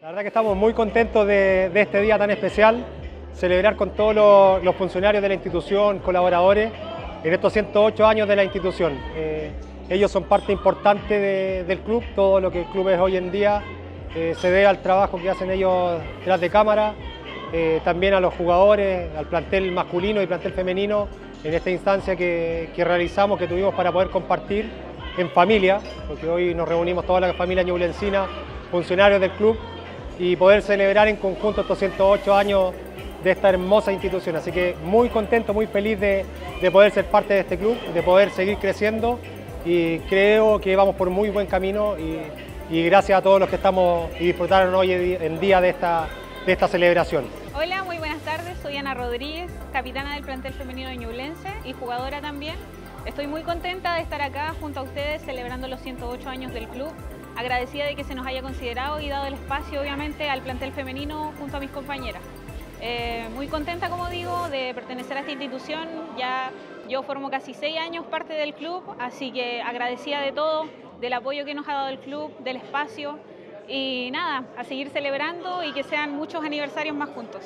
La verdad que estamos muy contentos de este día tan especial, celebrar con todos los funcionarios de la institución, colaboradores, en estos 108 años de la institución. Ellos son parte importante del club, todo lo que el club es hoy en día se debe al trabajo que hacen ellos detrás de cámara, también a los jugadores, al plantel masculino y plantel femenino, en esta instancia que realizamos, que tuvimos para poder compartir en familia, porque hoy nos reunimos toda la familia ñublencina, funcionarios del club, y poder celebrar en conjunto estos 108 años de esta hermosa institución. Así que muy contento, muy feliz de poder ser parte de este club, de poder seguir creciendo, y creo que vamos por muy buen camino, y gracias a todos los que estamos y disfrutaron hoy en día de esta celebración. Hola, muy buenas tardes, soy Ana Rodríguez, capitana del plantel femenino de Ñublense y jugadora también. Estoy muy contenta de estar acá junto a ustedes celebrando los 108 años del club. Agradecida de que se nos haya considerado y dado el espacio, obviamente, al plantel femenino junto a mis compañeras. Muy contenta, como digo, de pertenecer a esta institución. Ya yo formo casi 6 años parte del club, así que agradecida de todo, del apoyo que nos ha dado el club, del espacio, y nada, a seguir celebrando y que sean muchos aniversarios más juntos.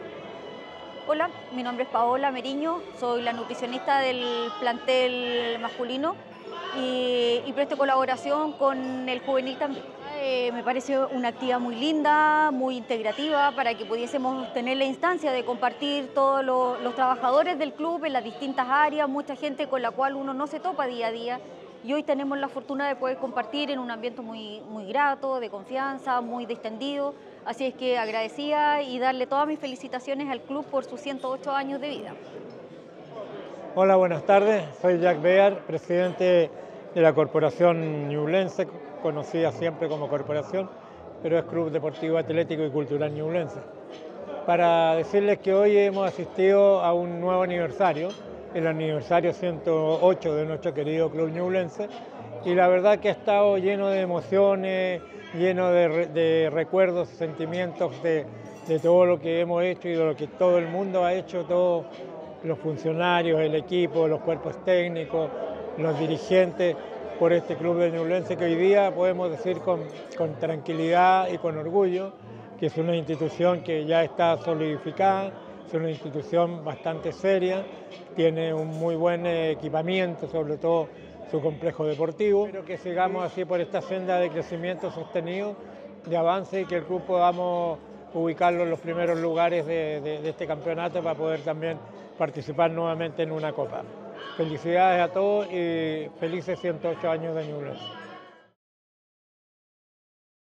Hola, mi nombre es Paola Meriño, soy la nutricionista del plantel masculino y presto colaboración con el juvenil también. Me parece una actividad muy linda, muy integrativa, para que pudiésemos tener la instancia de compartir todos los trabajadores del club en las distintas áreas, mucha gente con la cual uno no se topa día a día. Y hoy tenemos la fortuna de poder compartir en un ambiente muy grato, de confianza, muy distendido. Así es que agradecida y darle todas mis felicitaciones al club por sus 108 años de vida. Hola, buenas tardes. Soy Jack Bear, presidente de la Corporación Ñublense, conocida siempre como Corporación, pero es Club Deportivo Atlético y Cultural Ñublense. Para decirles que hoy hemos asistido a un nuevo aniversario, el aniversario 108 de nuestro querido Club Ñublense, y la verdad que ha estado lleno de emociones, lleno de recuerdos, sentimientos de todo lo que hemos hecho y de lo que todo el mundo ha hecho, todos los funcionarios, el equipo, los cuerpos técnicos, los dirigentes, por este Club de Ñublense, que hoy día podemos decir con tranquilidad y con orgullo que es una institución que ya está solidificada, es una institución bastante seria, tiene un muy buen equipamiento, sobre todo su complejo deportivo. Espero que sigamos así por esta senda de crecimiento sostenido, de avance, y que el club podamos ubicarlo en los primeros lugares de este campeonato para poder también participar nuevamente en una copa. Felicidades a todos y felices 108 años de Ñublense.